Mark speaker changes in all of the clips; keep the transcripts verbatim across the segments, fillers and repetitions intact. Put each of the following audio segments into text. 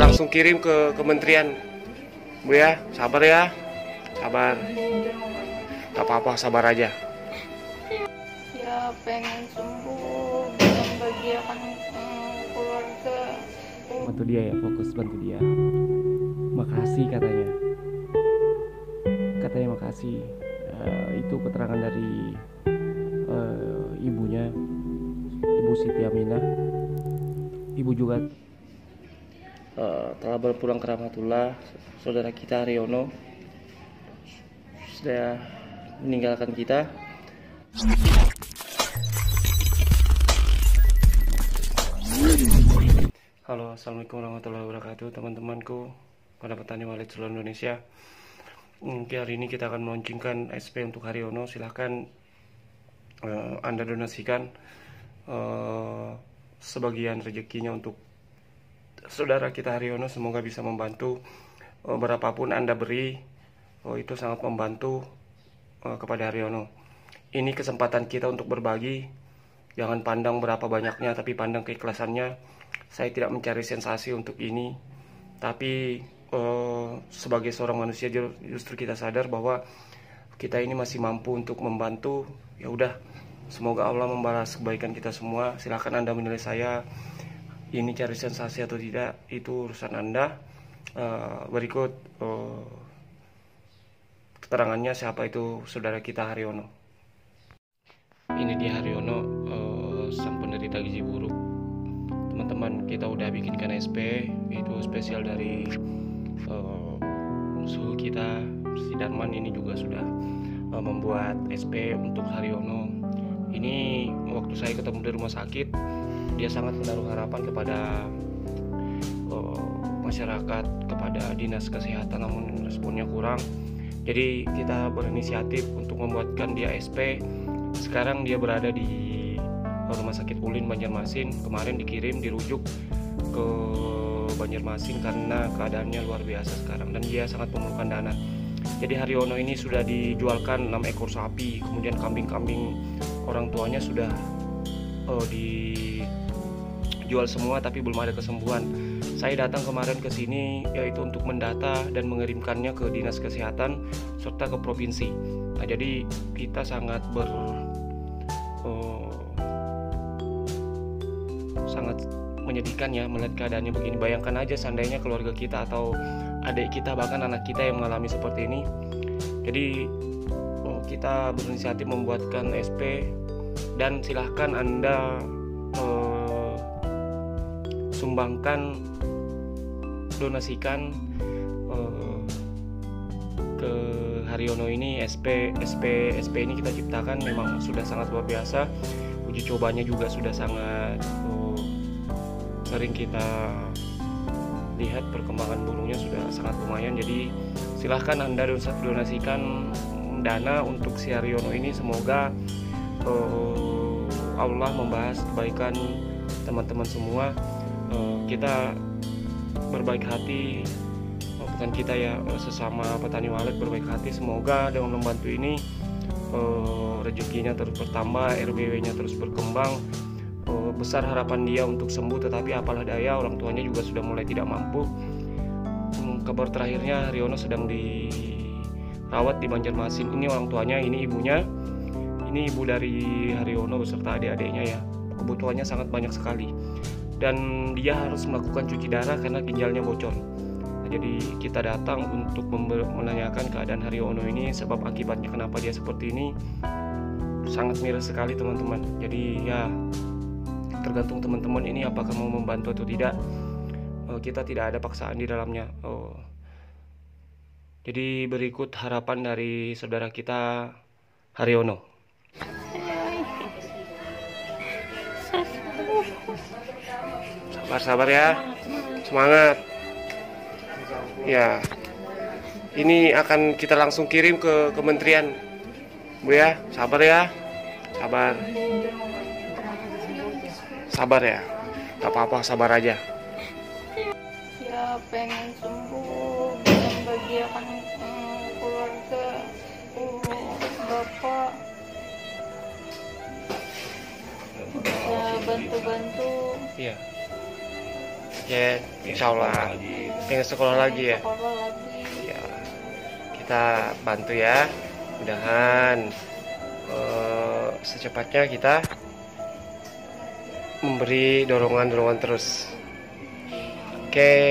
Speaker 1: langsung kirim ke kementerian, Bu ya. Sabar ya, sabar. Gak apa-apa, sabar aja.
Speaker 2: Ya pengen sembuh, bisa membahagiakan mm, keluarga.
Speaker 1: Bantu dia ya, fokus bantu dia. Makasih katanya. Katanya makasih. Uh, itu keterangan dari uh, ibunya, Ibu Siti Aminah. Ibu juga uh, telah berpulang ke rahmatullah. Saudara kita Haryono sudah meninggalkan kita. Halo, assalamualaikum warahmatullahi wabarakatuh, teman-temanku pada petani walet seluruh Indonesia. Mungkin hari ini kita akan meluncurkan S P untuk Haryono. Silahkan uh, Anda donasikan uh, sebagian rezekinya untuk saudara kita Haryono. Semoga bisa membantu. uh, berapapun Anda beri, oh, itu sangat membantu uh, kepada Haryono. Ini kesempatan kita untuk berbagi. Jangan pandang berapa banyaknya, tapi pandang keikhlasannya. Saya tidak mencari sensasi untuk ini, tapi uh, sebagai seorang manusia justru kita sadar bahwa kita ini masih mampu untuk membantu. Ya udah, semoga Allah membalas kebaikan kita semua. Silahkan Anda menilai saya ini cari sensasi atau tidak, itu urusan Anda. Uh, berikut uh, keterangannya siapa itu saudara kita Haryono. Ini dia Haryono, uh, sang penderita gizi buruk. Teman-teman, kita udah bikinkan S P, itu spesial dari uh, suhu kita. Si Darman ini juga sudah uh, membuat S P untuk Haryono. Ini waktu saya ketemu di rumah sakit, dia sangat menaruh harapan kepada uh, masyarakat, kepada dinas kesehatan, namun responnya kurang. Jadi kita berinisiatif untuk membuatkan dia S P. Sekarang dia berada di Rumah Sakit Ulin Banjarmasin. Kemarin dikirim, dirujuk ke Banjarmasin karena keadaannya luar biasa sekarang dan dia sangat memerlukan dana. Jadi Haryono ini sudah dijualkan enam ekor sapi, kemudian kambing-kambing orang tuanya sudah uh, dijual semua, tapi belum ada kesembuhan. Saya datang kemarin ke sini yaitu untuk mendata dan mengirimkannya ke dinas kesehatan serta ke provinsi. Nah, jadi kita sangat ber uh, sangat menyedihkan ya melihat keadaannya begini. Bayangkan aja seandainya keluarga kita atau adik kita, bahkan anak kita yang mengalami seperti ini. Jadi uh, kita berinisiatif membuatkan S P dan silahkan Anda uh, sumbangkan, donasikan uh, ke Haryono ini. S P S P S P ini kita ciptakan memang sudah sangat luar biasa. Uji cobanya juga sudah sangat uh, sering kita lihat, perkembangan burungnya sudah sangat lumayan. Jadi silahkan Anda donasikan dana untuk si Haryono ini. Semoga uh, Allah membahas kebaikan teman-teman semua. Uh, kita berbaik hati, bukan kita ya, sesama petani walet berbaik hati. Semoga dengan membantu ini uh, rezekinya terus bertambah, R B W-nya terus berkembang. uh, Besar harapan dia untuk sembuh, tetapi apalah daya, orang tuanya juga sudah mulai tidak mampu. hmm, Kabar terakhirnya Haryono sedang dirawat di Banjarmasin. Ini orang tuanya, ini ibunya. Ini ibu dari Haryono beserta adik-adiknya ya. Kebutuhannya sangat banyak sekali, dan dia harus melakukan cuci darah karena ginjalnya bocor. Nah, jadi kita datang untuk menanyakan keadaan Haryono ini, sebab akibatnya kenapa dia seperti ini. Sangat miris sekali teman-teman. Jadi ya tergantung teman-teman ini apakah mau membantu atau tidak. uh, Kita tidak ada paksaan di dalamnya. uh, Jadi berikut harapan dari saudara kita Haryono. Sabar-sabar ya, semangat. Ya, ini akan kita langsung kirim ke kementerian, Bu ya. Sabar ya, sabar. Sabar ya, gak apa-apa, sabar aja.
Speaker 2: Ya pengen sembuh, bisa membahagiakan mm, keluarga, uh, bapak, bisa bantu-bantu.
Speaker 1: Iya. basket, insya Allah pengen sekolah lagi ya.
Speaker 2: Sekolah lagi.
Speaker 1: Ya, kita bantu ya, mudahan uh, secepatnya kita memberi dorongan-dorongan terus. Oke. Okay.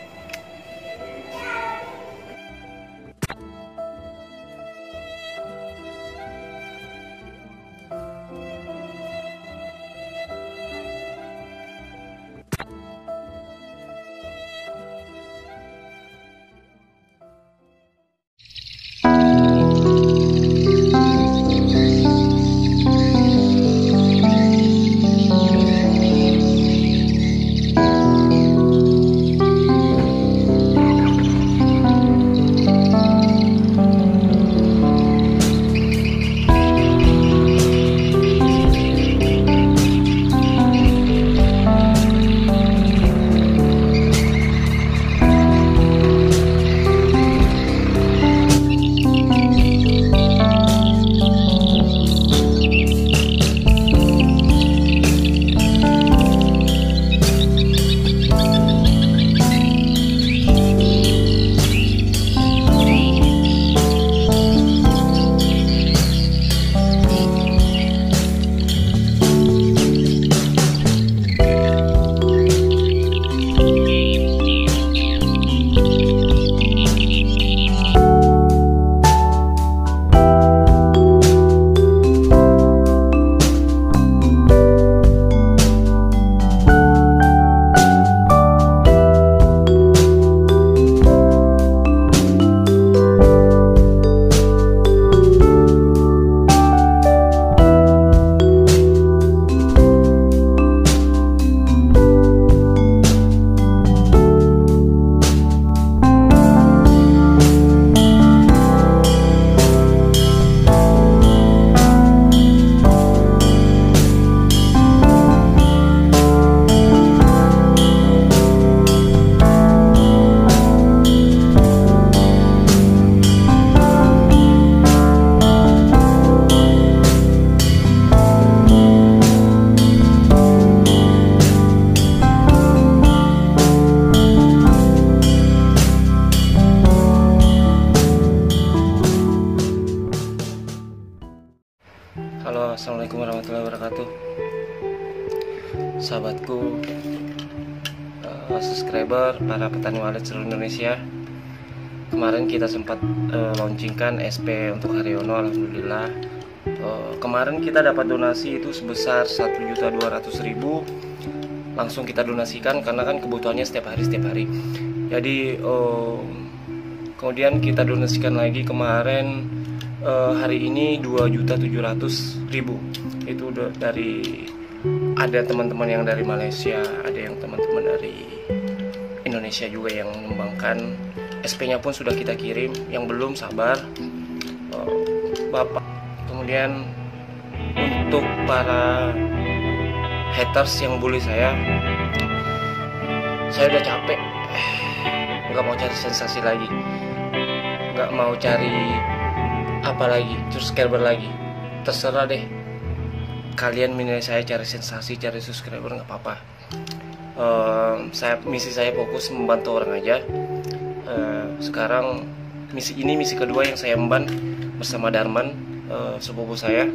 Speaker 1: Halo, assalamualaikum warahmatullahi wabarakatuh, sahabatku, uh, subscriber, para petani walet seluruh Indonesia. Kemarin kita sempat uh, launchingkan S P untuk Haryono, alhamdulillah. Uh, kemarin kita dapat donasi itu sebesar satu juta dua ratus ribu, langsung kita donasikan karena kan kebutuhannya setiap hari setiap hari. Jadi uh, kemudian kita donasikan lagi kemarin. Uh, hari ini dua juta tujuh ratus ribu. Itu udah dari, ada teman-teman yang dari Malaysia, ada yang teman-teman dari Indonesia juga yang menyumbangkan. S P-nya pun sudah kita kirim, yang belum sabar, uh, Bapak. Kemudian untuk para haters yang bully saya, saya udah capek, nggak mau cari sensasi lagi, nggak mau cari apa lagi, subscriber lagi, terserah deh kalian menilai saya cari sensasi, cari subscriber, nggak apa-apa. Uh, saya misi saya fokus membantu orang aja. Uh, sekarang misi ini misi kedua yang saya emban bersama Darman, uh, sepupu saya,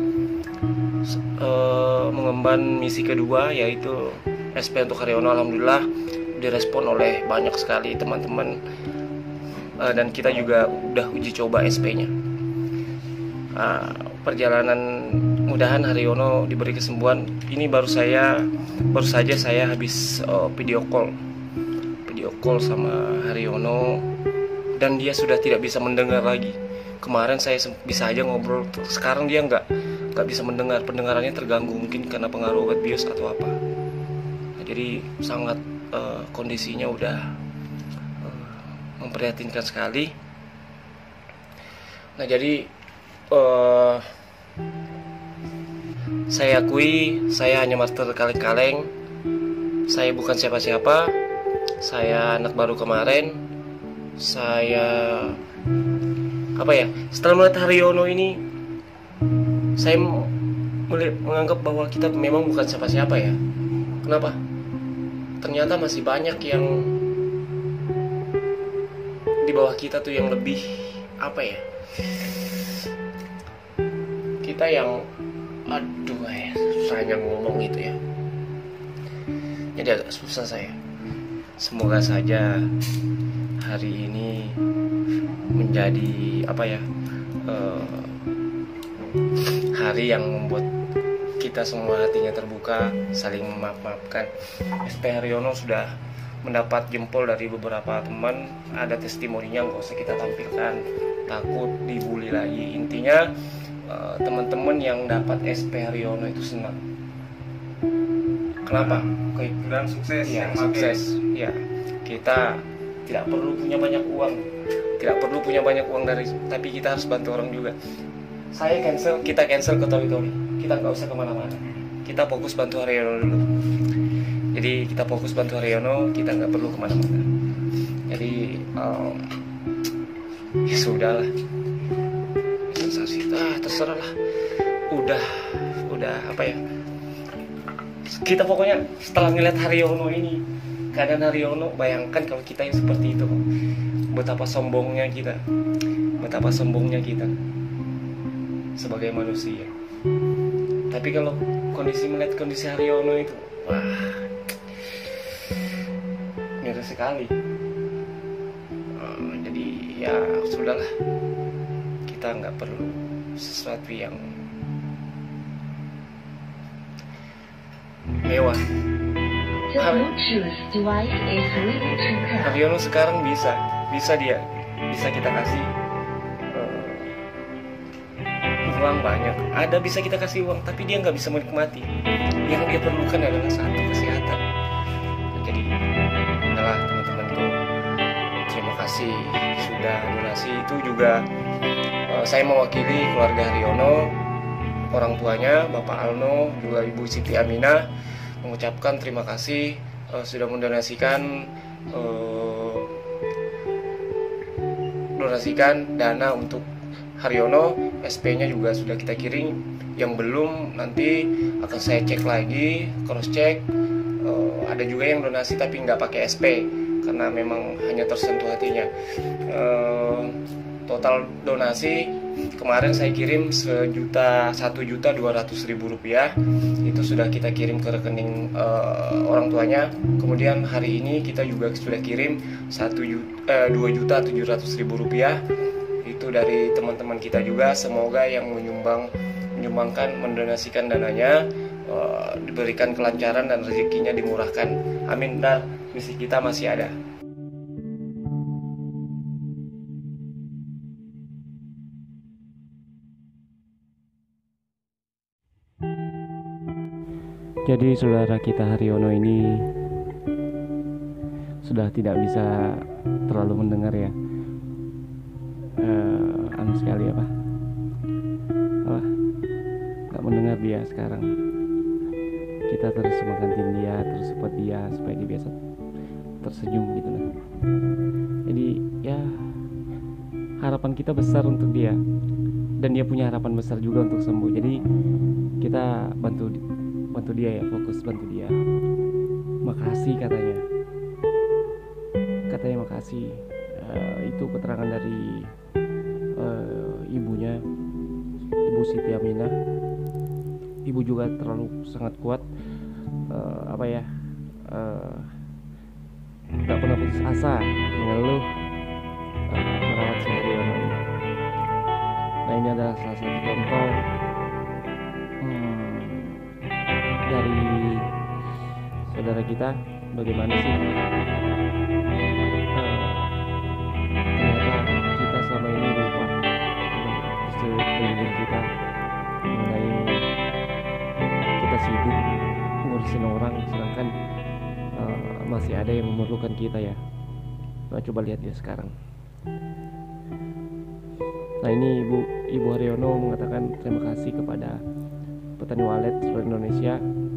Speaker 1: uh, mengemban misi kedua yaitu S P untuk Haryono. Alhamdulillah direspon oleh banyak sekali teman-teman, uh, dan kita juga udah uji coba S P-nya. Uh, perjalanan mudahan Haryono diberi kesembuhan. Ini baru saya baru saja saya habis uh, video call video call sama Haryono, dan dia sudah tidak bisa mendengar lagi. Kemarin saya bisa aja ngobrol, sekarang dia nggak nggak bisa mendengar, pendengarannya terganggu, mungkin karena pengaruh obat bius atau apa. Nah, jadi sangat uh, kondisinya udah uh, memprihatinkan sekali. Nah, jadi Uh, saya akui saya hanya master kaleng-kaleng. Saya bukan siapa-siapa. Saya anak baru kemarin. Saya apa ya? Setelah melihat Haryono ini, saya menganggap bahwa kita memang bukan siapa-siapa ya. Kenapa? ternyata masih banyak yang di bawah kita tuh yang lebih apa ya, kita yang aduh ya susahnya ngomong gitu ya, jadi agak susah saya. Semoga saja hari ini menjadi apa ya, uh, hari yang membuat kita semua hatinya terbuka, saling memaaf-maafkan. S P Haryono sudah mendapat jempol dari beberapa teman, ada testimoninya, nggak usah kita tampilkan, takut dibully lagi. Intinya uh, teman-teman yang dapat S P Haryono itu senang. Kenapa? Oke,
Speaker 3: dan sukses.
Speaker 1: Ya, sukses. Ya, kita tidak perlu punya banyak uang, tidak perlu punya banyak uang dari, tapi kita harus bantu orang juga. Saya cancel, kita cancel ke Toli-Toli, kita nggak usah kemana-mana, kita fokus bantu Haryono dulu. Jadi kita fokus bantu Haryono, kita nggak perlu kemana-mana. Jadi um, ya sudahlah, sensasi, ah terserah lah. Udah, udah apa ya? Kita pokoknya setelah ngeliat Haryono ini, keadaan Haryono, bayangkan kalau kita yang seperti itu, betapa sombongnya kita, betapa sombongnya kita sebagai manusia. Tapi kalau kondisi melihat kondisi Haryono itu, wah, ngeri sekali. Uh, jadi ya sudahlah, kita nggak perlu sesuatu yang mewah. Haryono sekarang bisa, bisa dia, bisa kita kasih uh, uang banyak, ada bisa kita kasih uang, tapi dia nggak bisa menikmati. Yang dia perlukan adalah satu, kesehatan. Jadi, adalah teman-temanku, terima kasih sudah donasi. Itu juga uh, saya mewakili keluarga Haryono, orang tuanya, Bapak Alno, juga Ibu Siti Aminah, mengucapkan terima kasih uh, sudah mendonasikan uh, donasikan dana untuk Haryono. S P-nya juga sudah kita kirim. Yang belum nanti akan saya cek lagi, cross check. Uh, ada juga yang donasi tapi nggak pakai S P karena memang hanya tersentuh hatinya. Uh, total donasi kemarin saya kirim sejuta satu juta dua ratus ribu rupiah, itu sudah kita kirim ke rekening uh, orang tuanya. Kemudian hari ini kita juga sudah kirim satu juta dua juta tujuh ratus ribu rupiah, itu dari teman-teman kita juga. Semoga yang menyumbang menyumbangkan mendonasikan dananya uh, diberikan kelancaran dan rezekinya dimurahkan. Amin. Dan misi kita masih ada. Jadi saudara kita Haryono ini sudah tidak bisa terlalu mendengar ya, uh, anu sekali apa, apa, nggak mendengar dia sekarang. Kita terus semangatin dia, terus support dia supaya dia biasa tersenyum gitu lah. Jadi ya harapan kita besar untuk dia, dan dia punya harapan besar juga untuk sembuh. Jadi kita bantu bantu dia ya, fokus bantu dia. Makasih katanya, katanya makasih. Uh, itu keterangan dari uh, ibunya, Ibu Siti Aminah. Ibu juga terlalu sangat kuat, uh, apa ya, uh, gak pernah putus asa mengeluh uh, merawat si Haryono. Nah ini adalah salah satu contoh hmm, dari saudara kita, bagaimana sih uh, ternyata kita selama ini lupa di sekeliling kita mengenai kita sibuk ngurusin orang, sedangkan uh, masih ada yang memerlukan kita ya. Nah coba lihat dia sekarang. Nah ini Ibu Ibu Haryono mengatakan terima kasih kepada petani walet seluruh Indonesia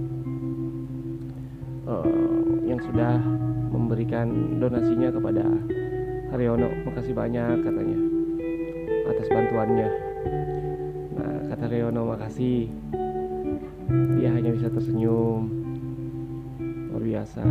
Speaker 1: uh, yang sudah memberikan donasinya kepada Haryono. Makasih banyak katanya atas bantuannya. Nah kata Haryono makasih, dia hanya bisa tersenyum. Luar luar biasa.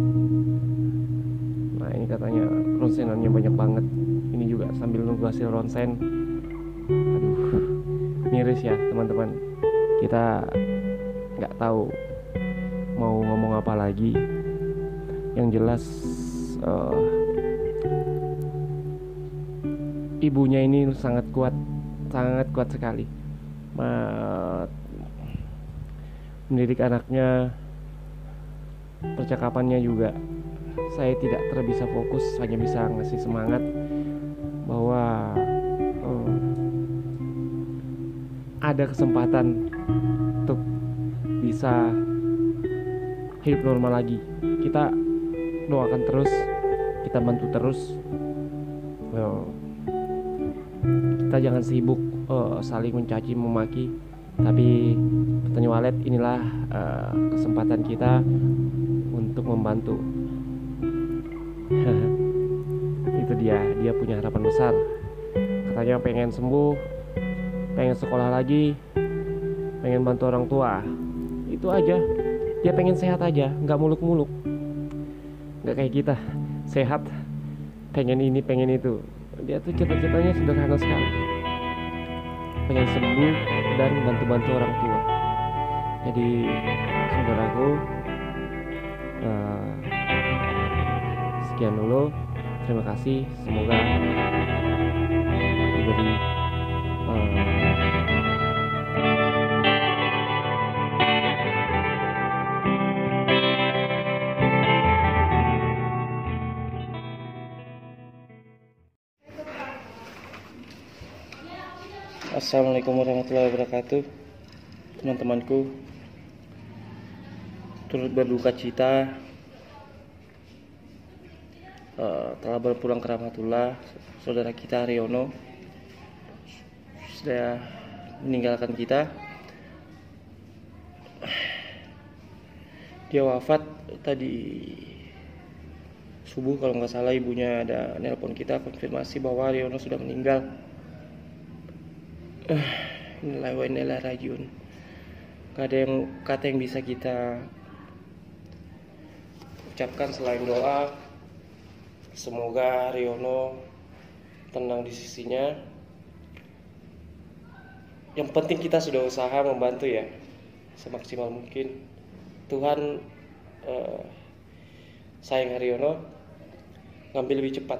Speaker 1: Nah ini katanya ronsenannya banyak banget. Ini juga sambil nunggu hasil ronsen. Aduh, miris ya teman-teman. Kita nggak tahu mau ngomong apa lagi. Yang jelas uh, ibunya ini sangat kuat, sangat kuat sekali Ma- mendidik anaknya. Percakapannya juga saya tidak terbisa fokus, hanya bisa ngasih semangat bahwa uh, ada kesempatan untuk bisa hidup normal lagi. Kita doakan terus, kita bantu terus. uh, Kita jangan sibuk uh, saling mencaci memaki, tapi Petani Walet inilah uh, kesempatan kita untuk membantu. Itu dia, dia punya harapan besar. Katanya pengen sembuh, pengen sekolah lagi, pengen bantu orang tua. Itu aja. Dia pengen sehat aja, nggak muluk-muluk. Nggak kayak kita, sehat, pengen ini, pengen itu. Dia tuh cita-citanya sederhana sekali, pengen sembuh dan bantu-bantu orang tua. Jadi saudaraku, uh, sekian dulu. Terima kasih. Semoga diberi uh, Assalamualaikum warahmatullahi wabarakatuh. Teman-temanku, turut berduka cita uh, telah berpulang ke rahmatullah saudara kita Haryono, sudah meninggalkan kita. Dia wafat tadi subuh kalau nggak salah. Ibunya ada nelpon kita konfirmasi bahwa Haryono sudah meninggal. Uh, Inilah wa inilah rajiun. Gak ada yang kata yang bisa kita ucapkan selain doa. Semoga Haryono tenang di sisinya. Yang penting kita sudah usaha membantu ya, semaksimal mungkin. Tuhan uh, sayang Haryono, ngambil lebih cepat.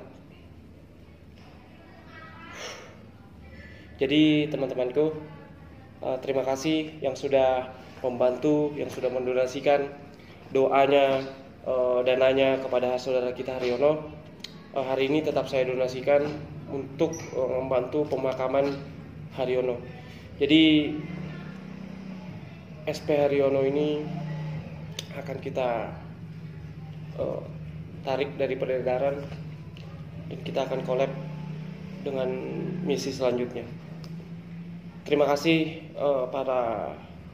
Speaker 1: Jadi teman-temanku, uh, terima kasih yang sudah membantu, yang sudah mendonasikan doanya, uh, dananya kepada saudara kita Haryono. Uh, hari ini tetap saya donasikan untuk uh, membantu pemakaman Haryono. Jadi S P Haryono ini akan kita uh, tarik dari peredaran dan kita akan collab dengan misi selanjutnya. Terima kasih uh, para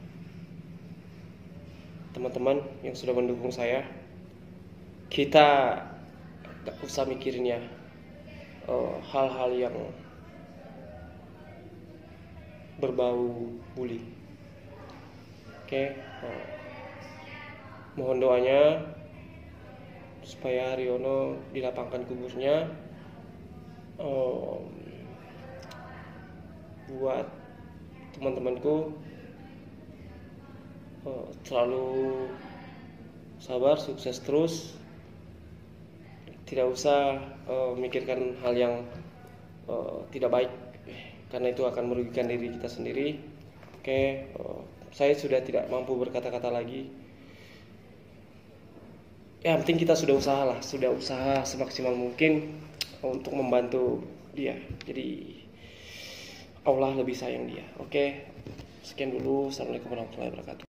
Speaker 1: teman-teman yang sudah mendukung saya. Kita gak usah mikirin ya uh, hal-hal yang berbau bullying. Oke, uh, mohon doanya supaya Haryono dilapangkan kuburnya. Uh, buat teman-temanku, uh, selalu sabar, sukses terus. Tidak usah uh, memikirkan hal yang uh, tidak baik, karena itu akan merugikan diri kita sendiri. Oke, uh, saya sudah tidak mampu berkata-kata lagi. Ya, yang penting kita sudah usaha lah, sudah usaha semaksimal mungkin untuk membantu dia. Jadi Allah lebih sayang dia. Oke, sekian dulu. Assalamualaikum warahmatullahi wabarakatuh.